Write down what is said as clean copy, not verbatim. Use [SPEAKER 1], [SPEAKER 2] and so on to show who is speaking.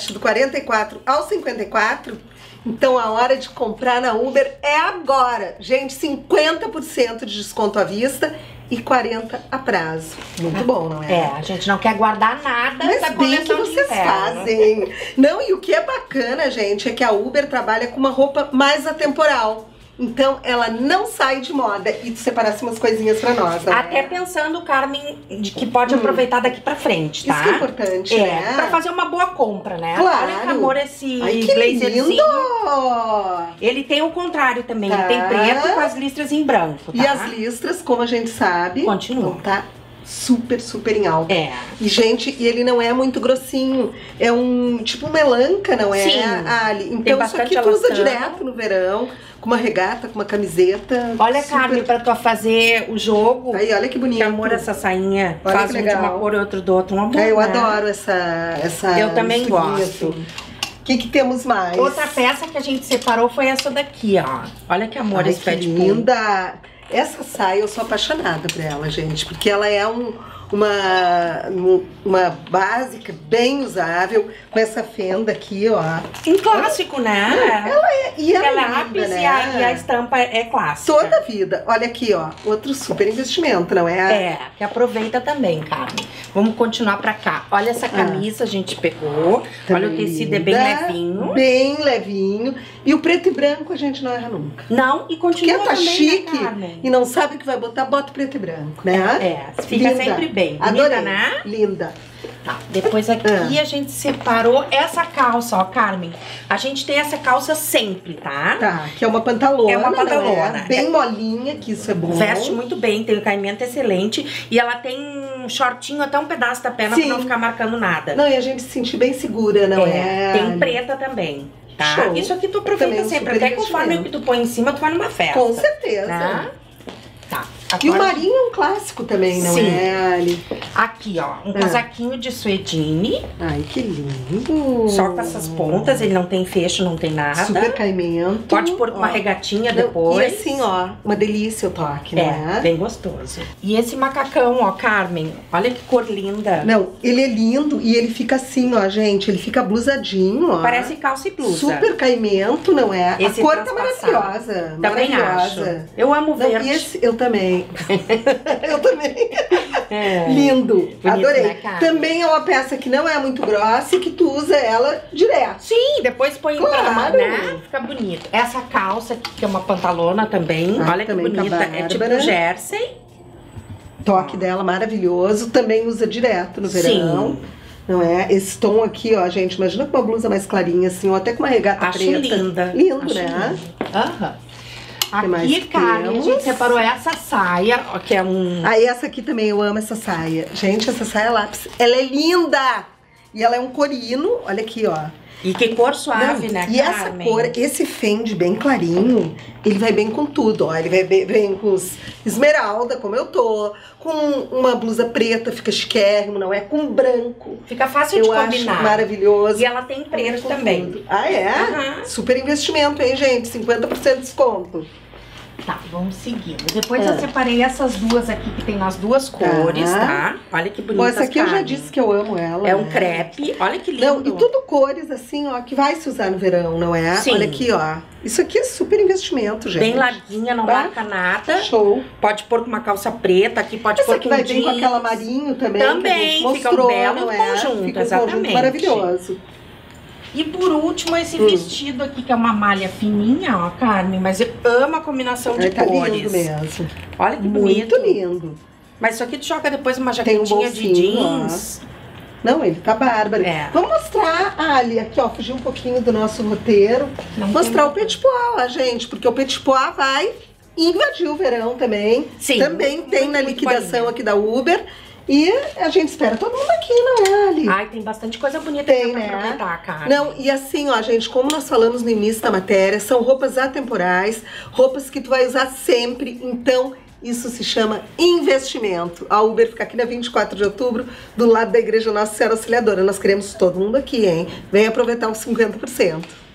[SPEAKER 1] frete do 44 ao 54, então a hora de comprar na Uber é agora. Gente, 50% de desconto à vista e 40% a prazo. Muito bom, não é?
[SPEAKER 2] É, a gente não quer guardar nada
[SPEAKER 1] Mas
[SPEAKER 2] da
[SPEAKER 1] bem que
[SPEAKER 2] coleção de
[SPEAKER 1] vocês
[SPEAKER 2] inverno.
[SPEAKER 1] fazem. Não, e o que é bacana, gente, é que a Uber trabalha com uma roupa mais atemporal. Então, ela não sai de moda. E tu separasse umas coisinhas pra nós, né?
[SPEAKER 2] Até pensando, Carmen, de que pode aproveitar daqui pra frente, tá?
[SPEAKER 1] Isso que é importante, né?
[SPEAKER 2] Pra fazer uma boa compra, né?
[SPEAKER 1] Claro.
[SPEAKER 2] Olha que amor esse
[SPEAKER 1] Ai, que
[SPEAKER 2] blazerzinho.
[SPEAKER 1] lindo!
[SPEAKER 2] Ele tem o contrário também,
[SPEAKER 1] Tá.
[SPEAKER 2] ele tem preto com as listras em branco, tá?
[SPEAKER 1] E as listras, como a gente sabe,
[SPEAKER 2] Continua.
[SPEAKER 1] vão tá super, super em alta.
[SPEAKER 2] É.
[SPEAKER 1] E, gente, e ele não é muito grossinho. É um tipo melanca, não é,
[SPEAKER 2] Sim.
[SPEAKER 1] Ali?
[SPEAKER 2] Tem
[SPEAKER 1] Então, isso
[SPEAKER 2] bastante
[SPEAKER 1] aqui tu usa
[SPEAKER 2] elastano.
[SPEAKER 1] direto no verão, com uma regata, com uma camiseta.
[SPEAKER 2] Olha,
[SPEAKER 1] super...
[SPEAKER 2] Carmen, pra tu fazer o jogo.
[SPEAKER 1] Aí, olha que bonito.
[SPEAKER 2] Que amor essa sainha.
[SPEAKER 1] Olha
[SPEAKER 2] Faz
[SPEAKER 1] que
[SPEAKER 2] um de
[SPEAKER 1] legal.
[SPEAKER 2] uma cor e outro do outro. Um amor,
[SPEAKER 1] Eu
[SPEAKER 2] né?
[SPEAKER 1] adoro essa
[SPEAKER 2] Eu também
[SPEAKER 1] misturinha,
[SPEAKER 2] gosto.
[SPEAKER 1] assim. O que temos mais?
[SPEAKER 2] Outra peça que a gente separou foi essa daqui, ó. Olha que amor
[SPEAKER 1] Ai,
[SPEAKER 2] esse
[SPEAKER 1] que
[SPEAKER 2] pé de
[SPEAKER 1] linda! Essa saia eu sou apaixonada por ela, gente, porque ela é uma básica bem usável, com essa fenda aqui, ó.
[SPEAKER 2] Um clássico, né?
[SPEAKER 1] E ela,
[SPEAKER 2] Ela
[SPEAKER 1] é
[SPEAKER 2] é
[SPEAKER 1] linda,
[SPEAKER 2] lápis
[SPEAKER 1] né?
[SPEAKER 2] e a estampa é clássica.
[SPEAKER 1] Toda a vida. Olha aqui, ó, outro super investimento, não é?
[SPEAKER 2] É, que aproveita também, Carmen. Vamos continuar pra cá. Olha essa camisa, a gente pegou.
[SPEAKER 1] Também
[SPEAKER 2] Olha o tecido, é bem
[SPEAKER 1] linda,
[SPEAKER 2] levinho.
[SPEAKER 1] Bem levinho. E o preto e branco a gente não erra nunca.
[SPEAKER 2] Não, e
[SPEAKER 1] Porque
[SPEAKER 2] continua
[SPEAKER 1] tá
[SPEAKER 2] também,
[SPEAKER 1] chique
[SPEAKER 2] né, Carmen?
[SPEAKER 1] e não sabe o que vai botar, bota preto e branco, né?
[SPEAKER 2] É, fica
[SPEAKER 1] Linda.
[SPEAKER 2] sempre bem. Bonita,
[SPEAKER 1] Adorei.
[SPEAKER 2] né?
[SPEAKER 1] Linda.
[SPEAKER 2] Tá, depois aqui a gente separou essa calça, ó, Carmen. A gente tem essa calça sempre, tá?
[SPEAKER 1] Tá, que é uma pantalona.
[SPEAKER 2] É uma pantalona.
[SPEAKER 1] Não é? Bem molinha, que isso é bom.
[SPEAKER 2] Veste muito bem, tem um caimento excelente. E ela tem um shortinho até um pedaço da perna
[SPEAKER 1] Sim.
[SPEAKER 2] pra não ficar marcando nada.
[SPEAKER 1] Não, e a gente se sentir bem segura, não é?
[SPEAKER 2] Tem preta também, tá?
[SPEAKER 1] Show.
[SPEAKER 2] Isso aqui tu aproveita
[SPEAKER 1] Também um
[SPEAKER 2] sempre.
[SPEAKER 1] super
[SPEAKER 2] Até conforme o que tu põe em cima, tu vai numa festa.
[SPEAKER 1] Com certeza.
[SPEAKER 2] Tá? Tá.
[SPEAKER 1] E o
[SPEAKER 2] Agora-
[SPEAKER 1] marinho é um clássico também, não
[SPEAKER 2] Sim.
[SPEAKER 1] é, Ali?
[SPEAKER 2] Aqui, ó, um casaquinho de suedine.
[SPEAKER 1] Ai, que lindo.
[SPEAKER 2] Só com essas pontas, ele não tem fecho, não tem nada.
[SPEAKER 1] Super caimento.
[SPEAKER 2] Pode pôr com uma
[SPEAKER 1] Ó.
[SPEAKER 2] regatinha
[SPEAKER 1] Não,
[SPEAKER 2] depois.
[SPEAKER 1] E assim, ó, uma delícia o toque, não
[SPEAKER 2] É,
[SPEAKER 1] é?
[SPEAKER 2] bem gostoso. E esse macacão, ó, Carmen, olha que cor linda.
[SPEAKER 1] Não, ele é lindo e ele fica assim, ó, gente. Ele fica blusadinho, ó.
[SPEAKER 2] Parece calça e blusa.
[SPEAKER 1] Super caimento, não é?
[SPEAKER 2] Esse
[SPEAKER 1] a cor tá
[SPEAKER 2] transpassado.
[SPEAKER 1] maravilhosa.
[SPEAKER 2] Também
[SPEAKER 1] maravilhosa.
[SPEAKER 2] acho. Eu amo
[SPEAKER 1] Não,
[SPEAKER 2] verde.
[SPEAKER 1] e esse, eu também. Eu também.
[SPEAKER 2] É.
[SPEAKER 1] Lindo. Adorei.
[SPEAKER 2] né, cara?
[SPEAKER 1] Também é uma peça que não é muito grossa e que tu usa ela direto.
[SPEAKER 2] Sim, depois põe
[SPEAKER 1] Claro.
[SPEAKER 2] pra né? Fica bonito. Essa calça aqui, que é uma pantalona também.
[SPEAKER 1] Ah,
[SPEAKER 2] olha que
[SPEAKER 1] também tá
[SPEAKER 2] bonita. É tipo
[SPEAKER 1] bárbara.
[SPEAKER 2] jersey.
[SPEAKER 1] Toque dela maravilhoso. Também usa direto no verão.
[SPEAKER 2] Sim.
[SPEAKER 1] Não é? Esse tom aqui, ó, gente. Imagina com uma blusa mais clarinha, assim, ou até com uma regata
[SPEAKER 2] Acho
[SPEAKER 1] preta.
[SPEAKER 2] linda.
[SPEAKER 1] Lindo,
[SPEAKER 2] Acho
[SPEAKER 1] né?
[SPEAKER 2] lindo. Aham.
[SPEAKER 1] Que mais
[SPEAKER 2] Aqui, Carmen, a
[SPEAKER 1] temos?
[SPEAKER 2] gente separou essa saia, ó, que é um...
[SPEAKER 1] Aí essa aqui também, eu amo essa saia. Gente, essa saia lápis, ela é linda! E ela é um corino, olha aqui, ó.
[SPEAKER 2] E que cor suave,
[SPEAKER 1] Não,
[SPEAKER 2] né,
[SPEAKER 1] e essa
[SPEAKER 2] Carmen?
[SPEAKER 1] cor, esse fende bem clarinho, ele vai bem com tudo, ó. Ele vai bem com os esmeralda, como eu tô, com uma blusa preta, fica chiquérrimo, não é? Com branco.
[SPEAKER 2] Fica fácil
[SPEAKER 1] Eu
[SPEAKER 2] de
[SPEAKER 1] acho
[SPEAKER 2] combinar.
[SPEAKER 1] maravilhoso.
[SPEAKER 2] E ela tem preto
[SPEAKER 1] Com
[SPEAKER 2] também.
[SPEAKER 1] tudo. Ah, é?
[SPEAKER 2] Aham.
[SPEAKER 1] Super investimento, hein, gente? 50% de desconto.
[SPEAKER 2] Tá, vamos seguindo. Depois eu separei essas duas aqui, que tem nas duas cores, tá? Olha que bonita.
[SPEAKER 1] Bom, essa aqui eu já disse que eu amo ela.
[SPEAKER 2] É um
[SPEAKER 1] né?
[SPEAKER 2] crepe. Olha que lindo.
[SPEAKER 1] Não, e tudo cores assim, ó, que vai se usar no verão, não é?
[SPEAKER 2] Sim.
[SPEAKER 1] Olha aqui, ó. Isso aqui é super investimento, gente.
[SPEAKER 2] Bem larguinha, não
[SPEAKER 1] Tá?
[SPEAKER 2] marca nada.
[SPEAKER 1] Show.
[SPEAKER 2] Pode pôr com uma calça preta, aqui pode
[SPEAKER 1] Essa
[SPEAKER 2] pôr
[SPEAKER 1] aqui
[SPEAKER 2] com
[SPEAKER 1] vai bem com
[SPEAKER 2] jeans.
[SPEAKER 1] aquela marinho também,
[SPEAKER 2] Também,
[SPEAKER 1] que a gente
[SPEAKER 2] fica
[SPEAKER 1] mostrou,
[SPEAKER 2] um belo
[SPEAKER 1] não é?
[SPEAKER 2] conjunto,
[SPEAKER 1] Fica um conjunto
[SPEAKER 2] exatamente.
[SPEAKER 1] maravilhoso.
[SPEAKER 2] E por último, esse vestido aqui, que é uma malha fininha, ó, Carmen. Mas eu amo a combinação de
[SPEAKER 1] Ai, tá
[SPEAKER 2] cores.
[SPEAKER 1] lindo mesmo.
[SPEAKER 2] Olha que
[SPEAKER 1] Muito
[SPEAKER 2] bonito.
[SPEAKER 1] lindo.
[SPEAKER 2] Mas isso aqui tu joga depois uma
[SPEAKER 1] Tem um
[SPEAKER 2] jaquetinha de
[SPEAKER 1] bolsinho, ó.
[SPEAKER 2] jeans.
[SPEAKER 1] Não, ele tá bárbaro.
[SPEAKER 2] É.
[SPEAKER 1] Vamos mostrar, Ali, aqui, ó, fugir um pouquinho do nosso roteiro.
[SPEAKER 2] Não
[SPEAKER 1] Mostrar
[SPEAKER 2] tem-
[SPEAKER 1] o petit pois, ó, gente, porque o petit pois vai invadir o verão também.
[SPEAKER 2] Sim,
[SPEAKER 1] Também tem
[SPEAKER 2] muito,
[SPEAKER 1] na
[SPEAKER 2] muito
[SPEAKER 1] liquidação
[SPEAKER 2] bolinha.
[SPEAKER 1] aqui da Uber. E a gente espera todo mundo aqui, não é, Ali?
[SPEAKER 2] Ai, tem bastante coisa bonita
[SPEAKER 1] Tem,
[SPEAKER 2] pra
[SPEAKER 1] né?
[SPEAKER 2] aproveitar, cara.
[SPEAKER 1] Não, e assim, ó, gente, como nós falamos no início da matéria, são roupas atemporais, roupas que tu vai usar sempre, então isso se chama investimento. A Uber fica aqui na 24 de outubro, do lado da Igreja Nossa Senhora Auxiliadora. Nós queremos todo mundo aqui, hein? Vem aproveitar os 50%.